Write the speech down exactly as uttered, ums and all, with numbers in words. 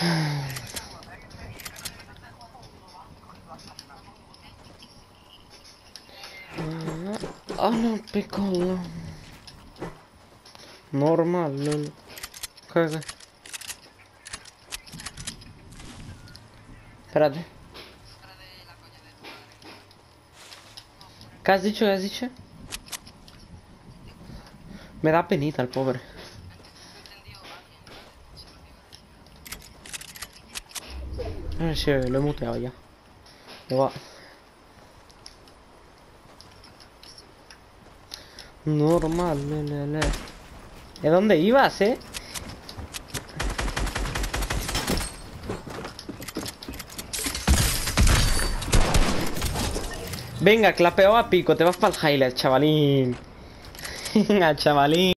Ana pecola. Normal, lol. Caga. Espérate. ¿Qué has dicho? ¿Qué has dicho? Me da penita el pobre. A ver si lo he muteado ya. Igual. Normal, lele. ¿De dónde ibas, eh? Venga, clapeo a pico, te vas para el highlight, chavalín. Venga, chavalín.